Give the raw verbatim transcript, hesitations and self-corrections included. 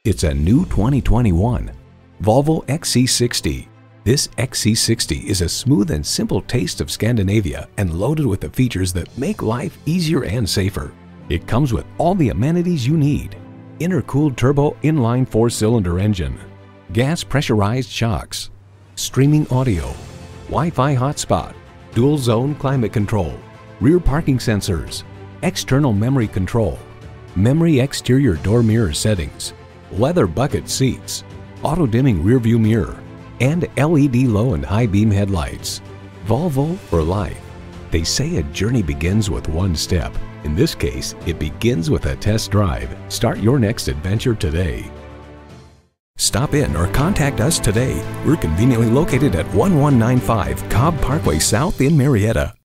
It's a new twenty twenty-one Volvo X C sixty. This X C sixty is a smooth and simple taste of Scandinavia and loaded with the features that make life easier and safer. It comes with all the amenities you need: intercooled turbo inline four-cylinder engine, gas pressurized shocks, streaming audio, Wi-Fi hotspot, dual zone climate control, rear parking sensors, external memory control, memory exterior door mirror settings, leather bucket seats, auto-dimming rearview mirror, and L E D low and high beam headlights. Volvo for life. They say a journey begins with one step. In this case, it begins with a test drive. Start your next adventure today. Stop in or contact us today. We're conveniently located at one one nine five Cobb Parkway South in Marietta.